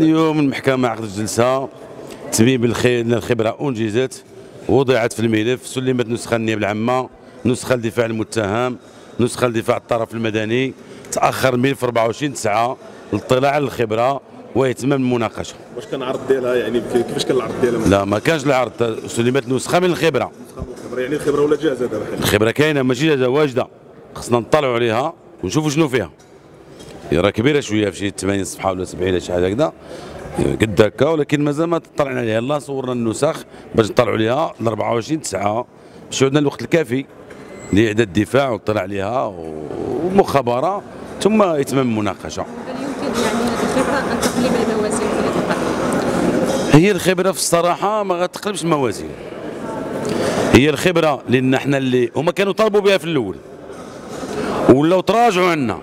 اليوم المحكمة عقدت جلسة تبين أن الخبرة أنجزت، وضعت في الملف، سلمت نسخة للنيابة العامة، نسخة لدفاع المتهم، نسخة لدفاع الطرف المدني. تأخر الملف 24/9 للاطلاع على الخبرة ويتم المناقشة. واش كان العرض ديالها يعني كيفاش كان العرض ديالها؟ لا ما كانش العرض، سلمت نسخة من الخبرة. يعني الخبرة ولا جاهزة دابا؟ الخبرة كاينة ماشي جاهزة، واجدة، خصنا نطلعوا عليها ونشوفوا شنو فيها. راه كبيرة شوية في شي 80 صفحة ولا 70 ولا شي حاجة هكذا قد هكا، ولكن مازال ما طلعنا عليها. لا صورنا النسخ باش نطلعوا عليها ل 24/9 باش عندنا الوقت الكافي لإعداد الدفاع والاطلاع عليها والمخابرة ثم يتم المناقشة. هل يمكن يعني هذه الخبرة أن تقلب الموازين في القضاء؟ هي الخبرة في الصراحة ما غتقلبش الموازين. هي الخبرة لأن احنا اللي هما كانوا طالبوا بها في الأول ولاو تراجعوا عنا،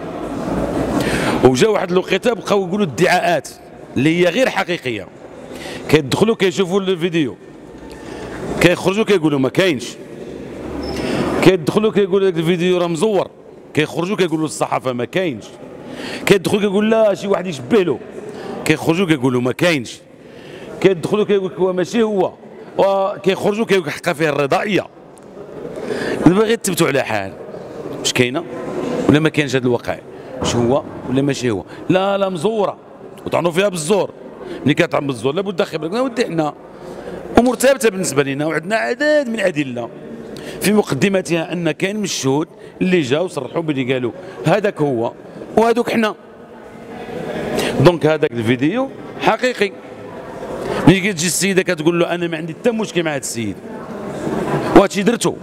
وجا واحد الوقيته بقاو يقولوا ادعاءات اللي هي غير حقيقيه. كيدخلوا كيشوفوا الفيديو كيخرجوا كيقولوا ما كاينش، كيدخلوا كيقولوا هذاك الفيديو راه مزور، كيخرجوا كيقولوا للصحافه ما كاينش، كيدخلوا كيقول لا شي واحد يشبه له، كيخرجوا كيقولوا ما كاينش، كيدخلوا كيقول هو ماشي هو، وكيخرجوا كيقول حقا فيه الرضائيه. دابا غير تثبتوا على حال واش كاينه ولا ما كاينش هذا الواقع، واش هو ولا ماشي هو. لا مزوره وطعنوا فيها بالزور. ملي كتعمل بالزور لابد خبره. قلنا ودي حنا امور ثابته بالنسبه لنا وعندنا عدد من الادله في مقدمتها ان كاين من الشهود اللي جاوا وصرحوا باللي قالوا هذاك هو وهذوك حنا. دونك هذاك الفيديو حقيقي. ملي كتجي السيده كتقول له انا ما عندي حتى مشكل مع هذا السيد وهادشي درتو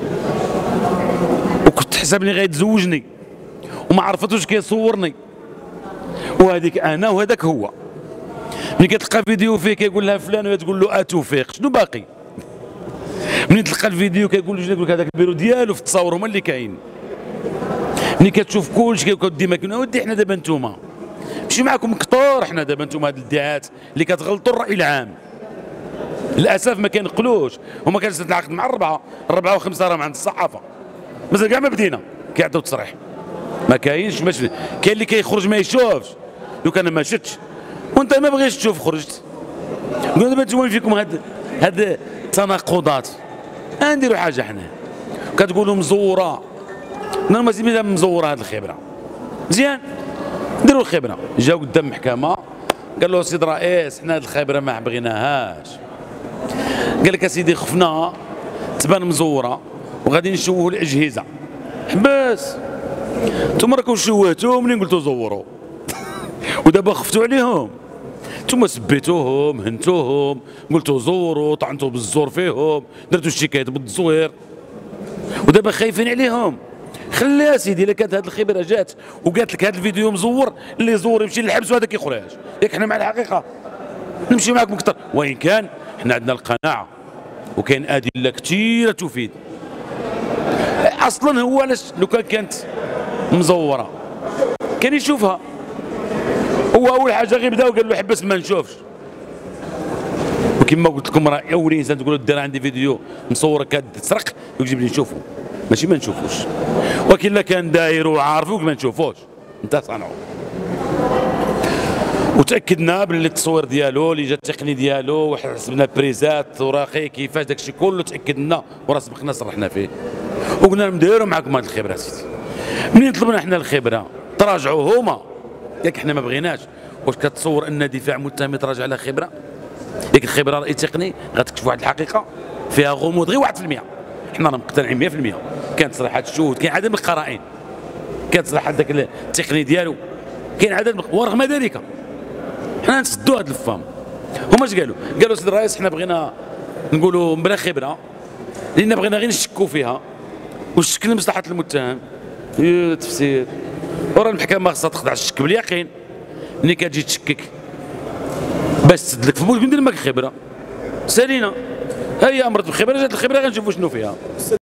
وكنت حسبني غيتزوجني وما عرفتوش كيصورني وهذيك انا وهذاك هو. ملي كتلقى فيديو فيه كيقول لها فلان وهي تقول له اتوفيق، شنو باقي؟ ملي تلقى الفيديو كيقول لك هذاك البيرو ديالو في التصاور هما اللي كاين. ملي كتشوف كلشي كيقول ديما ودي حنا دابا نتوما ماشي معكم كثار، حنا دابا نتوما هاد الادعاءات اللي كتغلطوا الراي العام للاسف ما كينقلوش. هما كنتعاقد مع الربعه وخمسه راهم عند الصحافه مازال كاع ما بدينا كيعطيو تصريح ما كاينش. ماشي كاين اللي كيخرج ما يشوفش. لو كان ما شفتش وانت ما بغيتش تشوف خرجت. قلنا دابا نتوما فيكم هاد التناقضات. نديروا حاجه حنا كتقولوا مزوره، مازال مزوره هاد الخبره مزيان. ديروا الخبره. جاو قدام المحكمه قال له سيد الرئيس حنا هاد الخبره ما بغيناهاش. قال لك اسيدي خفنا تبان مزوره وغادي نشوهوا الاجهزه. حبس انتم راكم شوهتوا منين قلتوا زوروا ودابا خفتوا عليهم. انتم سبيتوهم هنتوهم قلتوا زوروا طعنتوا بالزور فيهم درتوا الشكايات بالتصوير ودابا خايفين عليهم. خليها سيدي. الا كانت هذه الخبره جات وقالت لك هذا الفيديو مزور اللي يزور يمشي للحبس وهذاك يخرج. ياك حنا مع الحقيقه نمشي معكم اكثر، وان كان حنا عندنا القناعه وكاين ادله كثيره تفيد. اصلا هو علاش لو كانت مزوره كان يشوفها. هو اول حاجه غير بدا وقال له حبس ما نشوفش. وكما قلت لكم راه اول انسان تقول له دير عندي فيديو مصور كتسرق يجيب لي نشوفه ماشي ما نشوفوش. ولكن لا كان داير وعارفوك ما نشوفوش انت صنعوا. وتاكدنا باللي التصوير ديالو اللي جا التقني ديالو وحسبنا بريزات وراقي كيفاش داكشي كله تاكدنا وراه سبقنا صرحنا فيه وقلنا نديروا معكم هذه الخبره سيدي. منين طلبنا حنا الخبره تراجعوا هما. ياك حنا ما بغيناش. واش كتصور ان دفاع متهم يتراجع على خبره؟ ياك الخبره راي تقني غتكشف واحد الحقيقه فيها غموض غير 1%. حنا راه مقتنعين 100%. كاين تصريحات الشهود، كاين عدد من القرائن، كاين تصريحات داك التقني ديالو، كاين عدد ورغم ذلك حنا نسدوا هذا الفم. هما اش قالوا؟ قالوا سيدي الرئيس حنا بغينا نقولوا بلا خبره لان بغينا غير نشكوا فيها والشك لمصلحه المتهم. تفسير ورا المحكمه خاصها تخضع الشك باليقين. ملي كتجي تشكك باش تسدلك في بوك ندير معاك خبره سالينا. هي امرت بخبره جات الخبره غنشوفوا شنو فيها.